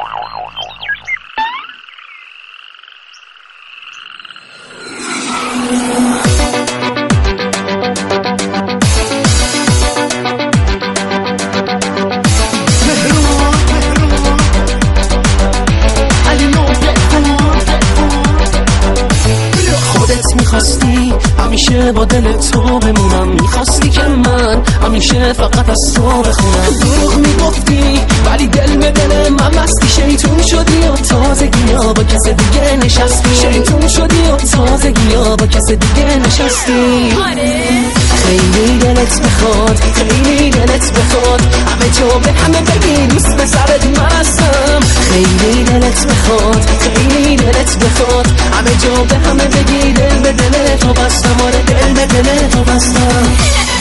میخواستی همیشه با دل تو بمونم، میخواستی که من همیشه فقط از تو بخونم. دروغ میگفتی ولی دل به دل من مستی، شیطون شدی و تازگی ها با کس دیگه نشستی. شیطون شدی و تازگی ها با کس دیگه نشستی. خیلی دلت بخواد، خیلی دلت بخواد، همه جو به همه بگی دوست به سرت مستم. خیلی دلت بخواد، خیلی دلت بخواد، همه جو به همه بگی دل به دل تو بستم. آره دل به دل تو بستم.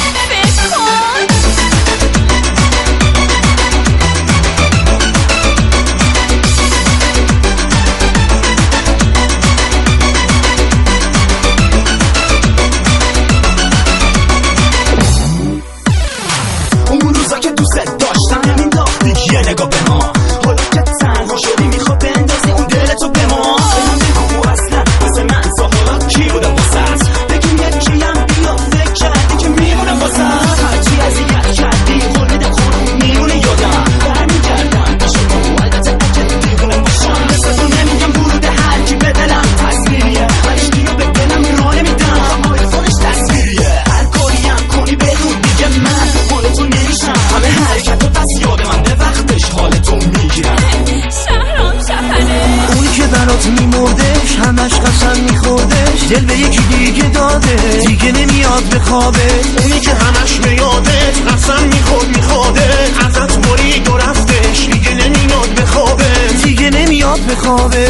اون روزا که دوست داشتم نمینداختی یه نگاه به ما، حالا که تنها شدی میخواد بندازی اون دلتو به ما. بهم بگو اصلا واسه من ساحالا کی بودم واسه بگیم یکی هم بیا فکر کردی که میمونم واسه هرچی اذیت کردی قول میدم خودم میمونه یادم برمیگردم پیش تو. البته اگه دیوونه باشم مثل تو نمیگم ورود هر کی به دلم تصویریه، ولی دیگه به دلم راه نمیدم آیفونش تصویریه. هر کاری هم کنی بدون دیگه من مال تو نمیشم، همه حرکت و دست یاد من به وقتش حالتو میگیرم. شهرام شپنه اونی که برات میمردش همش قسم میخوردش، دل به یکی دیگه داده دیگه نمیاد به خوابه. اونی که همش به یادت قسم میخوده ازت برید و رفتش دیگه نمیاد به خوابه، دیگه نمیاد به خوابه.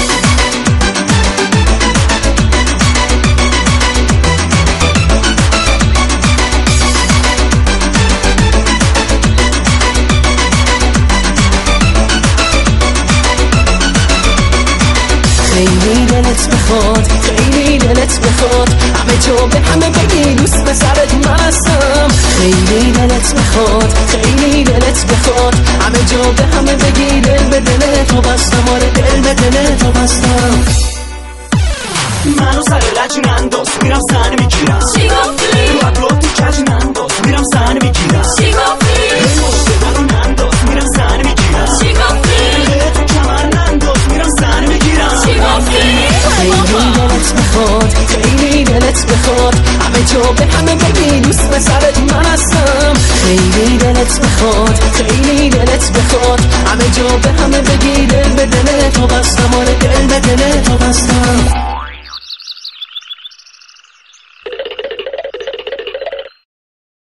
خیلی دلت بخواد، خیلی دلت بخواد، همه جو به همه بگی دوست به سرت مستم. خیلی دلت بخواد، خیلی دلت بخواد، همه جو به همه بگی دل به دل تو بستم. آره دل به دل تو بستم. منو سر لج ننداز میرم سن میگیرم. چی گفتی؟ رو ابرو تو کج ننداز میرم سن میگیرم. چی گفتی؟ مشت منو ننداز میرم سن میگیرم. چی گفتی؟ تو کمر ننداز میرم سن میگیرم. چی گفتی؟ خیلی دلت بخواد، خیلی دلت بخواد، همه جو به همه بگی دوست به سرت مستم. خیلی دلت بخواد، خیلی دلت بخواد، همه جو به همه بگی دل به دل تو بستم. آره دل به دل تو بستم.